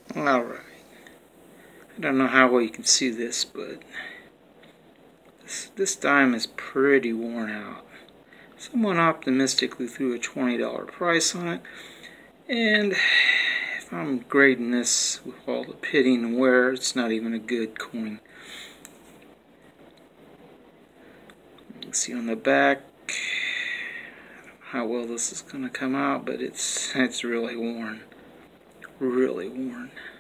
Alright. I don't know how well you can see this, but this dime is pretty worn out. Someone optimistically threw a $20 price on it, and if I'm grading this with all the pitting and wear, it's not even a good coin. You can see on the back, I don't know how well this is going to come out, but it's really worn. Really worn.